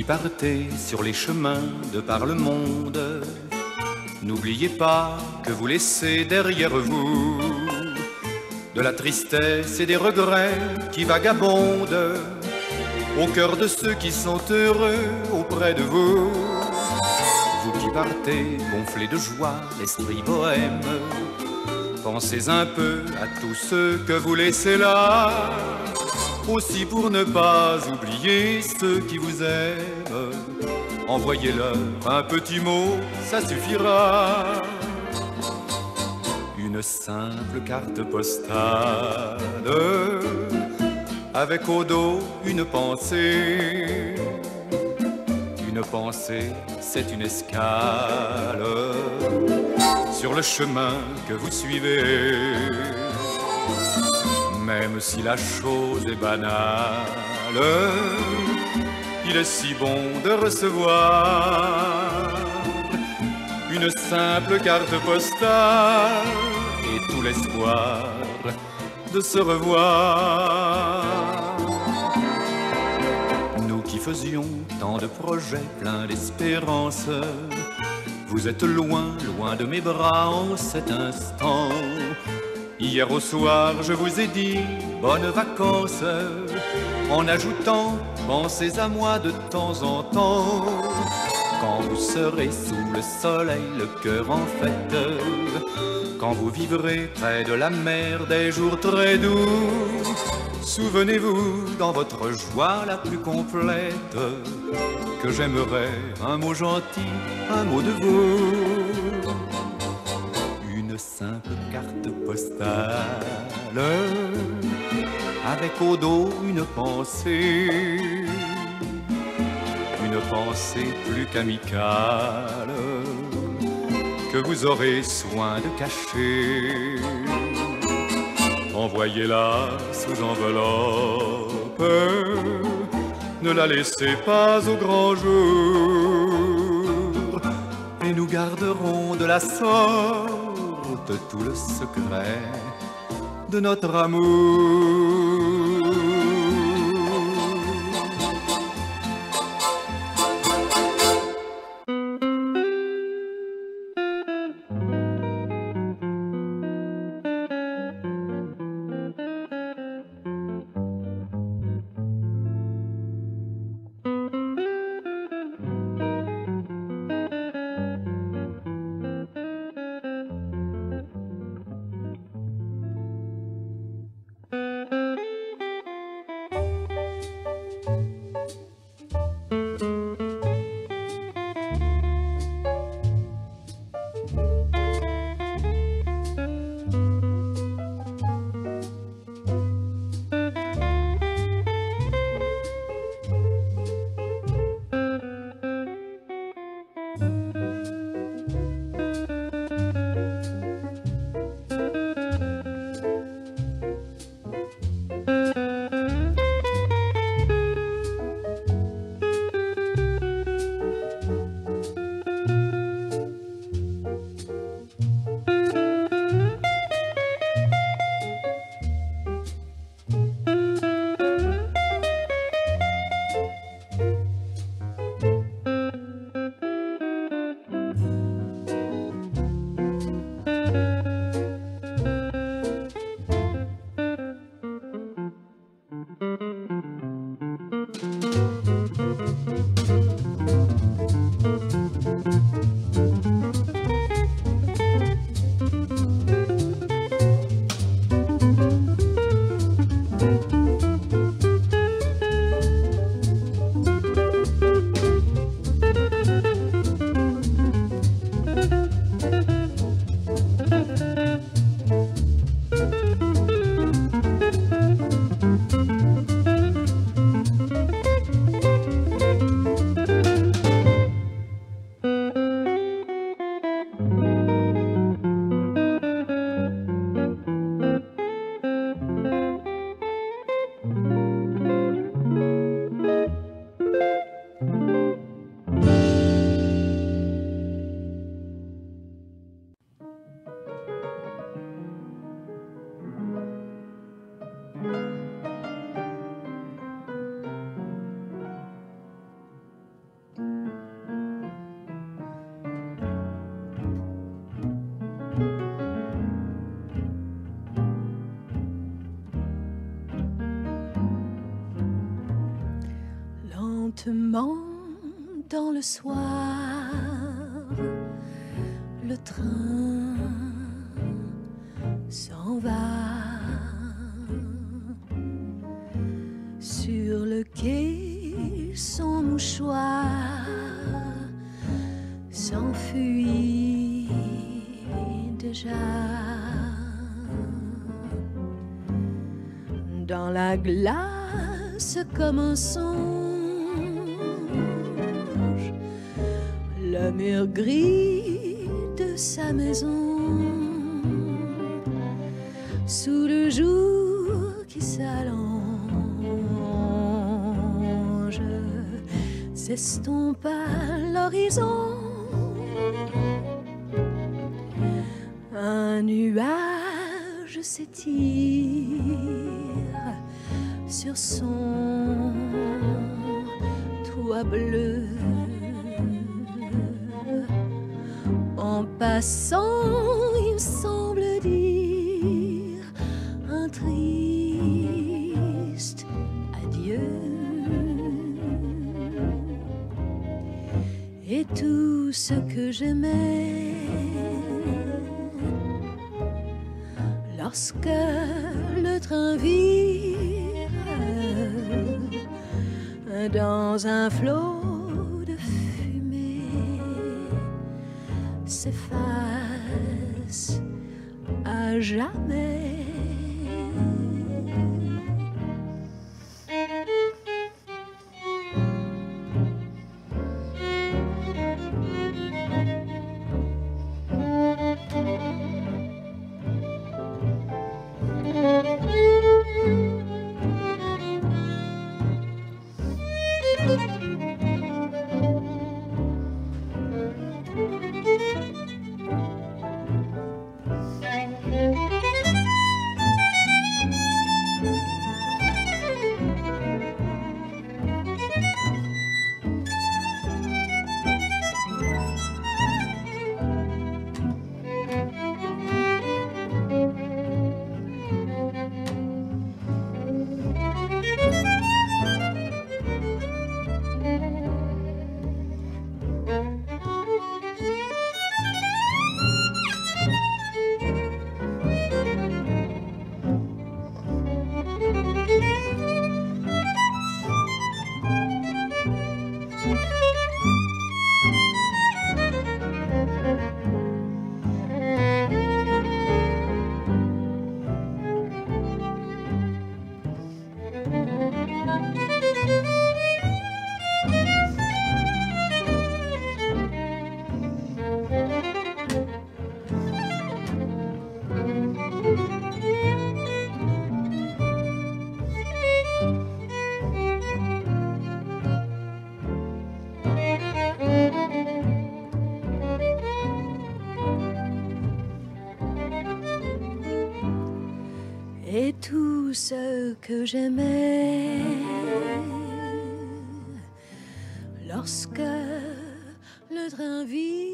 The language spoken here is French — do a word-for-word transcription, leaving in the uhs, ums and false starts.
qui partez sur les chemins de par le monde, n'oubliez pas que vous laissez derrière vous de la tristesse et des regrets qui vagabondent au cœur de ceux qui sont heureux auprès de vous. Vous qui partez gonflés de joie, l'esprit bohème, pensez un peu à tous ceux que vous laissez là, aussi pour ne pas oublier ceux qui vous aiment. Envoyez-leur un petit mot, ça suffira. Une simple carte postale, avec au dos une pensée. Une pensée, c'est une escale sur le chemin que vous suivez. Même si la chose est banale, il est si bon de recevoir une simple carte postale et tout l'espoir de se revoir. Nous qui faisions tant de projets pleins d'espérance, vous êtes loin, loin de mes bras en cet instant. Hier au soir, je vous ai dit bonnes vacances, en ajoutant pensez à moi de temps en temps. Quand vous serez sous le soleil, le cœur en fête, quand vous vivrez près de la mer des jours très doux, souvenez-vous dans votre joie la plus complète que j'aimerais un mot gentil, un mot de vous. Une simple carte postale, avec au dos une pensée, une pensée plus qu'amicale, que vous aurez soin de cacher. Envoyez-la sous enveloppe, ne la laissez pas au grand jour, et nous garderons de la sorte tout le secret de notre amour. lentement dans le soir, le train s'en va. Sur le quai, son mouchoir s'enfuit déjà. Dans la glace comme un songe, le mur gris de sa maison, sous le jour qui s'allonge, s'estompe à l'horizon un nuage s'étire sur son toit bleu. En passant, il semble dire un triste adieu. Et tout ce que j'aimais lorsque le train vire dans un flot de fumée s'efface à jamais. Et tout ce que j'aimais lorsque le train vit